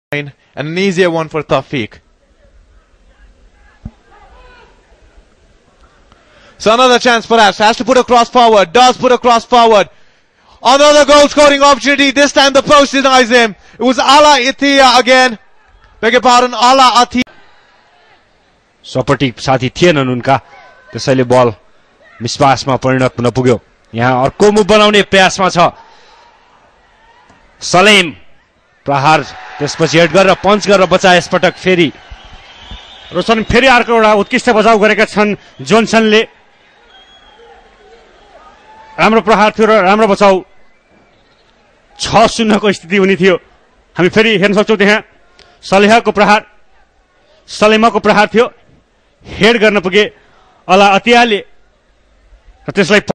and an easier one for Tawfiq. So another chance perhaps, has to put a cross forward, does put a cross forward. Another goal scoring opportunity, this time the post denies him. It was Ala Ithia again. Beg your pardon, Ala Ithia. Supportive साथी थिएनन् उनका, त्यसैले बल मिसपासमा परिणत हुन पुग्यो। यहाँ अर्को move बनाउने प्रयासमा छ सलेम, प्रहार त्यसपछि हेड गरेर पञ्च गरेर बचाए यसपटक फेरि रोशन, फेरि अर्को एउटा उत्कृष्ट बचाउ गरेका छन् जोन्सनले। राम्रो प्रहार थियो र राम्रो बचाउ, 6-0 को स्थिति हुने थियो। हामी फेरि हेर्न सक्छौँ त्यहाँ सलेहको प्रहार, सलेमाको प्रहार थियो, हेड गर्न पुगे अला अतियाले र त्यसलाई